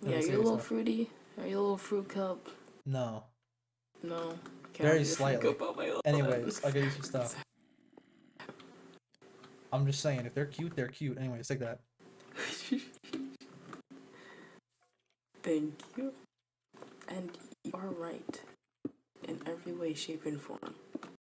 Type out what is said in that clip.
Yeah, you're a little fruity. Are you a little fruit cup? No. No. Very slightly. Anyways, I'll get you some stuff. I'm just saying, if they're cute, they're cute. Anyways, take that. Thank you. And you are right in every way, shape, and form.